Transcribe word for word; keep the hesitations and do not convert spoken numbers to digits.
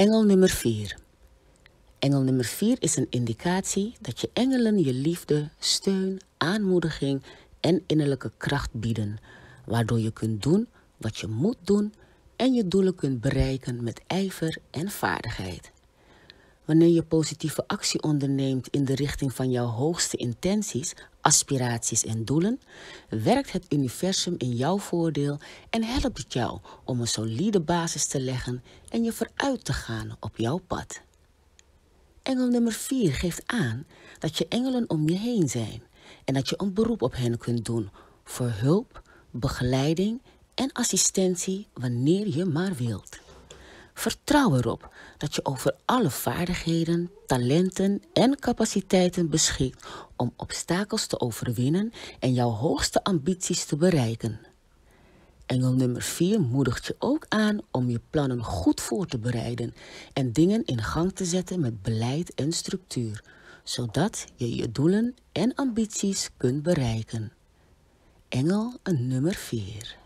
Engel nummer vier. Engel nummer vier is een indicatie dat je engelen je liefde, steun, aanmoediging en innerlijke kracht bieden, waardoor je kunt doen wat je moet doen en je doelen kunt bereiken met ijver en vaardigheid. Wanneer je positieve actie onderneemt in de richting van jouw hoogste intenties, aspiraties en doelen, werkt het universum in jouw voordeel en helpt het jou om een solide basis te leggen en je vooruit te gaan op jouw pad. Engel nummer vier geeft aan dat je engelen om je heen zijn en dat je een beroep op hen kunt doen voor hulp, begeleiding en assistentie wanneer je maar wilt. Vertrouw erop dat je over alle vaardigheden, talenten en capaciteiten beschikt om obstakels te overwinnen en jouw hoogste ambities te bereiken. Engel nummer vier moedigt je ook aan om je plannen goed voor te bereiden en dingen in gang te zetten met beleid en structuur, zodat je je doelen en ambities kunt bereiken. Engel nummer vier.